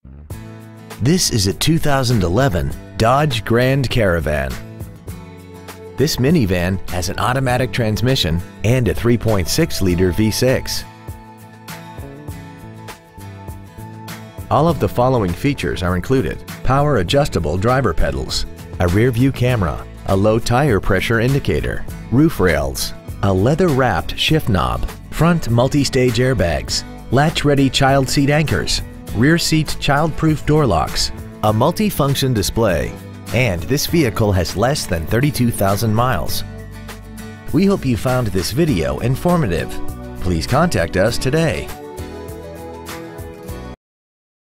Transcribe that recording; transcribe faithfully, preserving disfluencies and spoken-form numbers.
This is a two thousand eleven Dodge Grand Caravan. This minivan has an automatic transmission and a three point six liter V six. All of the following features are included: power adjustable driver pedals, a rear view camera, a low tire pressure indicator, roof rails, a leather-wrapped shift knob, front multi-stage airbags, latch-ready child seat anchors, rear seat child-proof door locks, a multi-function display, and this vehicle has less than thirty-two thousand miles. We hope you found this video informative. Please contact us today.